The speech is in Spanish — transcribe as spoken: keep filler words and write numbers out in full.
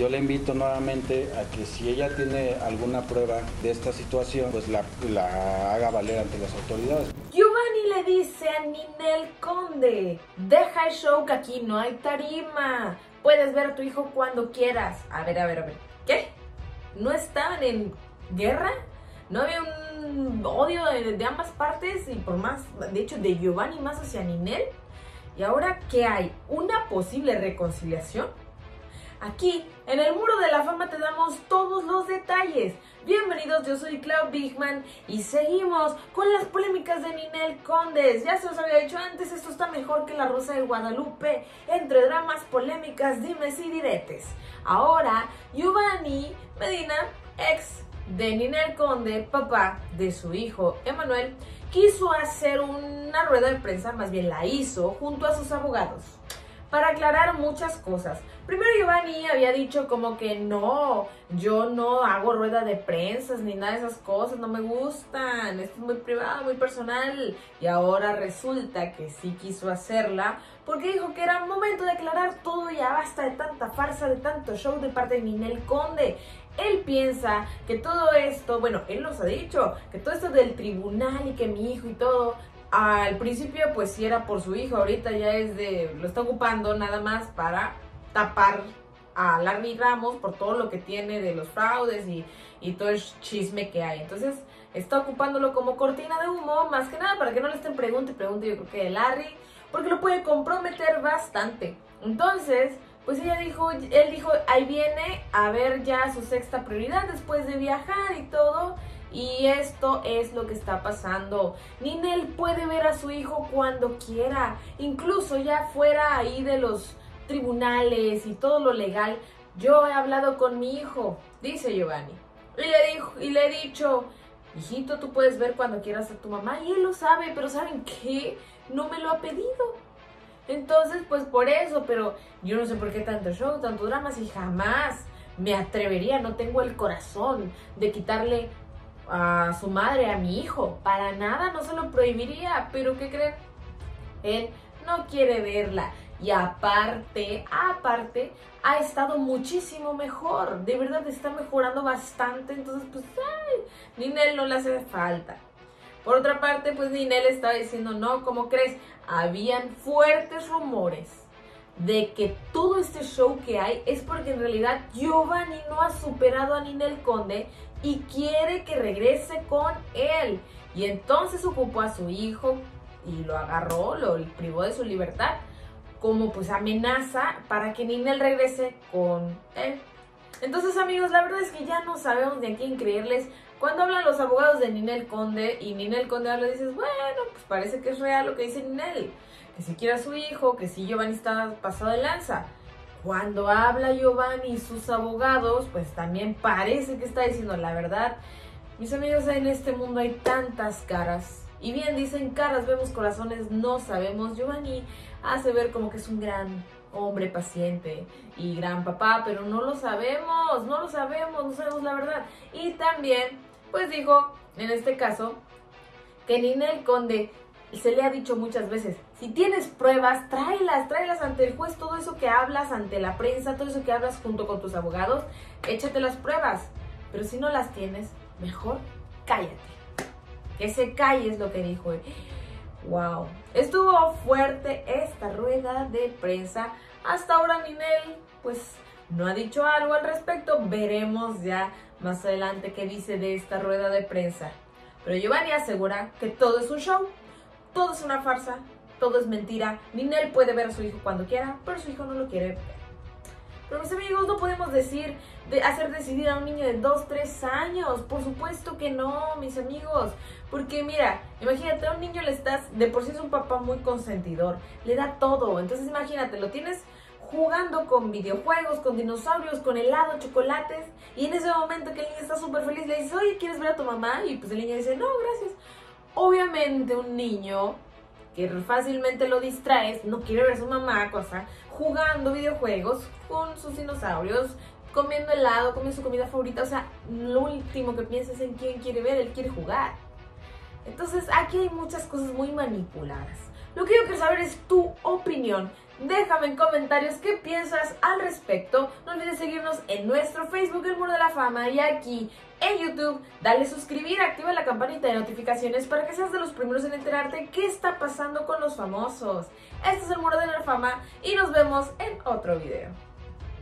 Yo le invito nuevamente a que si ella tiene alguna prueba de esta situación, pues la, la haga valer ante las autoridades. Giovanni le dice a Ninel Conde, deja el show que aquí no hay tarima. Puedes ver a tu hijo cuando quieras. A ver, a ver, a ver. ¿Qué? ¿No estaban en guerra? ¿No había un odio de, de ambas partes? Y por más, de hecho, de Giovanni más hacia Ninel. ¿Y ahora qué hay? ¿Una posible reconciliación? Aquí, en el Muro de la Fama te damos todos los detalles. Bienvenidos, yo soy Clau Bigman y seguimos con las polémicas de Ninel Conde. Ya se los había dicho antes, esto está mejor que La Rosa de Guadalupe. Entre dramas, polémicas, dimes y diretes. Ahora, Giovanni Medina, ex de Ninel Conde, papá de su hijo Emanuel, quiso hacer una rueda de prensa, más bien la hizo, junto a sus abogados, para aclarar muchas cosas. Primero Giovanni había dicho como que no, yo no hago rueda de prensa ni nada de esas cosas, no me gustan, esto es muy privado, muy personal. Y ahora resulta que sí quiso hacerla porque dijo que era momento de aclarar todo, ya basta de tanta farsa, de tanto show de parte de Ninel Conde. Él piensa que todo esto, bueno, él nos ha dicho, que todo esto del tribunal y que mi hijo y todo, al principio pues sí era por su hijo, ahorita ya es de, lo está ocupando nada más para tapar a Larry Ramos por todo lo que tiene de los fraudes y, y todo el chisme que hay. Entonces está ocupándolo como cortina de humo, más que nada para que no le estén pregunte y pregunte, yo creo que de Larry, porque lo puede comprometer bastante. Entonces, pues ella dijo, él dijo, ahí viene a ver ya su sexta prioridad después de viajar y todo. Y esto es lo que está pasando. Ninel puede ver a su hijo cuando quiera, incluso ya fuera ahí de los tribunales y todo lo legal. Yo he hablado con mi hijo, dice Giovanni, y le, dijo, y le he dicho, hijito, tú puedes ver cuando quieras a tu mamá, y él lo sabe, pero ¿saben qué? No me lo ha pedido. Entonces, pues por eso, pero yo no sé por qué tanto show, tanto drama, si jamás me atrevería, no tengo el corazón de quitarle a su madre, a mi hijo, para nada, no se lo prohibiría, pero ¿qué creen? Él no quiere verla. Y aparte, aparte, ha estado muchísimo mejor. De verdad está mejorando bastante. Entonces, pues, ay, Ninel no le hace falta. Por otra parte, pues Ninel estaba diciendo, no, ¿cómo crees? Habían fuertes rumores de que todo este show que hay es porque en realidad Giovanni no ha superado a Ninel Conde y quiere que regrese con él. Y entonces ocupó a su hijo y lo agarró, lo privó de su libertad, como pues amenaza para que Ninel regrese con él. Entonces, amigos, la verdad es que ya no sabemos de a quién creerles. Cuando hablan los abogados de Ninel Conde y Ninel Conde habla, dices, bueno, pues parece que es real lo que dice Ninel, que si quiere a su hijo, que si Giovanni está pasado de lanza. Cuando habla Giovanni y sus abogados, pues también parece que está diciendo la verdad. Mis amigos, en este mundo hay tantas caras. Y bien dicen, caras vemos, corazones no sabemos. Giovanni hace ver como que es un gran hombre paciente y gran papá, pero no lo sabemos, no lo sabemos, no sabemos la verdad. Y también, pues dijo, en este caso, que Ninel Conde se le ha dicho muchas veces, si tienes pruebas, tráelas, tráelas ante el juez, todo eso que hablas ante la prensa, todo eso que hablas junto con tus abogados, échate las pruebas. Pero si no las tienes, mejor cállate. Que se calle es lo que dijo él. Wow, estuvo fuerte esta rueda de prensa. Hasta ahora Ninel pues no ha dicho algo al respecto. Veremos ya más adelante qué dice de esta rueda de prensa. Pero Giovanni asegura que todo es un show, todo es una farsa, todo es mentira. Ninel puede ver a su hijo cuando quiera, pero su hijo no lo quiere ver. Pero mis amigos, no podemos decir, de hacer decidir a un niño de dos, tres años. Por supuesto que no, mis amigos. Porque mira, imagínate, a un niño le estás, de por sí es un papá muy consentidor, le da todo. Entonces imagínate, lo tienes jugando con videojuegos, con dinosaurios, con helado, chocolates. Y en ese momento que el niño está súper feliz, le dices, oye, ¿quieres ver a tu mamá? Y pues el niño dice, no, gracias. Obviamente un niño que fácilmente lo distraes, no quiere ver a su mamá, cosa, jugando videojuegos con sus dinosaurios, comiendo helado, comiendo su comida favorita. O sea, lo último que piensa es en quién quiere ver, él quiere jugar. Entonces aquí hay muchas cosas muy manipuladas. Lo que yo quiero saber es tu opinión. Déjame en comentarios qué piensas al respecto. No olvides seguirnos en nuestro Facebook, El Muro de la Fama, y aquí en YouTube. Dale suscribir, activa la campanita de notificaciones para que seas de los primeros en enterarte qué está pasando con los famosos. Este es El Muro de la Fama y nos vemos en otro video.